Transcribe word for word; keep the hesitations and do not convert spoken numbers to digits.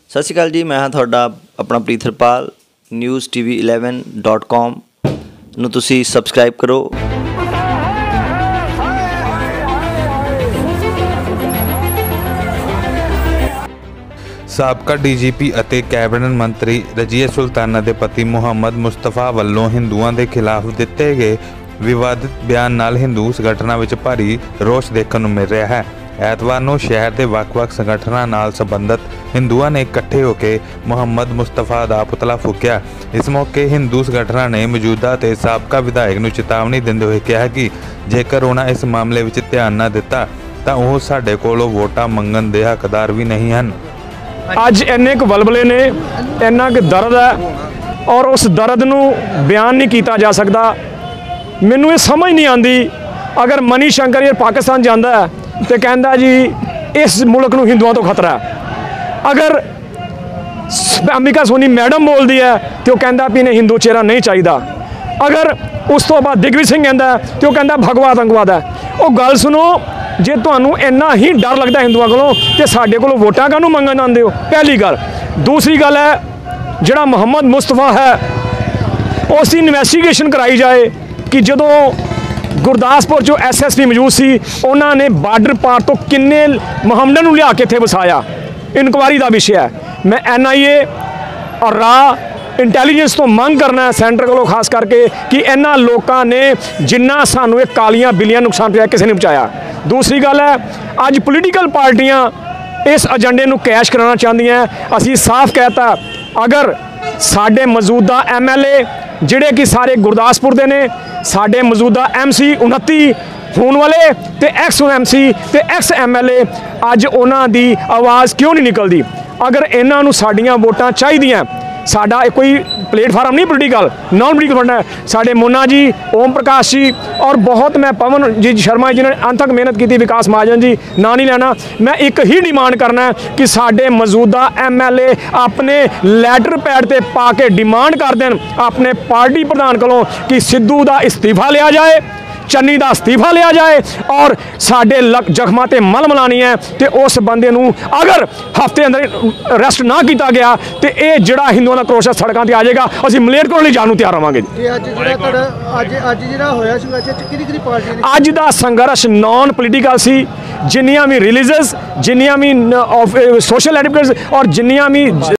सत श्री अकाल जी, मैं हाँ तुहाडा अपना Pritarpal. News T V eleven dot com नूं तुसीं सबसक्राइब करो। साबका डी जी पी ਅਤੇ कैबिनेट मंत्री रजीए सुल्ताना के पति मुहम्मद मुस्तफा ਵੱਲੋਂ ਹਿੰਦੂਆਂ ਦੇ ਖਿਲਾਫ ਦਿੱਤੇ ਗਏ ਵਿਵਾਦਿਤ ਬਿਆਨ ਨਾਲ ਹਿੰਦੂ ਸੰਗਠਨਾਂ ਵਿੱਚ ਭਾਰੀ ਰੋਸ ਦੇਖਣ ਨੂੰ ਮਿਲ ਰਿਹਾ ਹੈ। ਐਤਵਾਰ ਨੂੰ ਸ਼ਹਿਰ ਦੇ ਵੱਖ-ਵੱਖ ਸੰਗਠਨਾਂ ਨਾਲ ਸੰਬੰਧਿਤ ਹਿੰਦੂਆਂ ਨੇ ਇਕੱਠੇ ਹੋ ਕੇ ਮੁਹੰਮਦ ਮੁਸਤਫਾ ਦਾ ਪੁਤਲਾ ਫੂਕਿਆ। ਇਸ ਮੌਕੇ ਹਿੰਦੂ ਸੰਗਠਨਾਂ ਨੇ ਮੌਜੂਦਾ ਤੇ ਸਾਬਕਾ ਵਿਧਾਇਕ ਨੂੰ ਚੇਤਾਵਨੀ ਦਿੰਦੇ ਹੋਏ ਕਿਹਾ ਕਿ ਜੇਕਰ ਉਹਨਾਂ ਇਸ ਮਾਮਲੇ ਵਿੱਚ ਧਿਆਨ ਨਾ ਦਿੱਤਾ ਤਾਂ ਉਹ ਸਾਡੇ ਕੋਲੋਂ ਵੋਟਾਂ ਮੰਗਣ ਦੇ ਹੱਕਦਾਰ ਵੀ ਨਹੀਂ ਹਨ। ਅੱਜ ਇੰਨੇ ਕੁ ਵਲਵਲੇ ਨੇ, ਇੰਨਾ ਕੁ ਦਰਦ ਹੈ ਔਰ ਉਸ ਦਰਦ ਨੂੰ ਬਿਆਨ ਨਹੀਂ ਕੀਤਾ ਜਾ ਸਕਦਾ। ਮੈਨੂੰ ਇਹ ਸਮਝ ਨਹੀਂ ਆਉਂਦੀ, ਅਗਰ ਮਨੀ ਸ਼ੰਕਰ ਯਾਰ ਪਾਕਿਸਤਾਨ ਜਾਂਦਾ ਹੈ तो कहता जी इस मुल्क नूं हिंदुओं तो खतरा है। अगर अंबिका सोनी मैडम बोलती है तो कहता भी इन्हें हिंदू चेहरा नहीं चाहिए। अगर उस तो बाद दिग्विजय सिंह कहता है तो कहता भगवा आतंकवाद है। वो गल सुनो, जे तुहानूं इन्ना ही डर लगता हिंदुओं कोलों तो साडे कोलों वोटां काहनूं मंगण आंदे हो? पहली गल। दूसरी गल है, जिहड़ा मुहम्मद मुस्तफा है उसकी इन्वैस्टिगेशन कराई जाए कि जदों गुरदासपुर चो एस एस पी मौजूद सी, उन्होंने बार्डर पार तो किन्ने मुहम्मदन नूं लिया के इत्थे वसाया। इनकुआरी का विषय है। मैं एन आई ए और राह इंटैलीजेंस तो मंग करना है सेंटर को खास करके कि इन्हां लोगों ने जिन्ना सानू एक कालियां बिलियां नुकसान पहुंचाया किसी ने पहुंचाया। दूसरी गल है, अज पोलीटिकल पार्टियां इस एजेंडे नूं कैश कराना चाहदियां। असीं साफ कहता, अगर साडे मौजूदा एम एल ए जिहड़े कि सारे गुरदासपुर दे ने, साडे मौजूदा एम सी उनती होने वाले ते एक्स एम सी ते एक्स एम एल ए अज उन्हां दी आवाज़ क्यों नहीं निकलती? अगर इन्हां नूं साडियां वोटां चाहीदियां, साडा कोई प्लेटफार्म नहीं पोलीटिकल, नॉन पोलीटिकल बनना है। साडे मुन्ना जी, ओम प्रकाश जी और बहुत मैं पवन जी शर्मा जिन्होंने अंत तक मेहनत की, विकास महाजन जी ना नहीं लेना। मैं एक ही डिमांड करना है कि साडे मौजूदा एम एल ए अपने लैटर पैड ते पा के डिमांड कर देन अपने पार्टी प्रधान कोलों कि सिद्धू दा इस्तीफा लिया जाए, चन्नी का इस्तीफा लिया जाए और साडे लक जख्मां ते मल मलानी है। तो उस बंदे नूं अगर हफ्ते अंदर अरेस्ट ना किया गया तो यह जिहड़ा हिंदुओं का क्रोश सड़कों पर आ जाएगा। असीं मलेरकोटले ले जाण नूं तैयार होवांगे। अज दा संघर्ष नॉन पोलीटिकल सी, जिन्नियां भी रिलीजियस, जिन्नियां भी सोशल एडवोकेट्स और जिन्नियां भी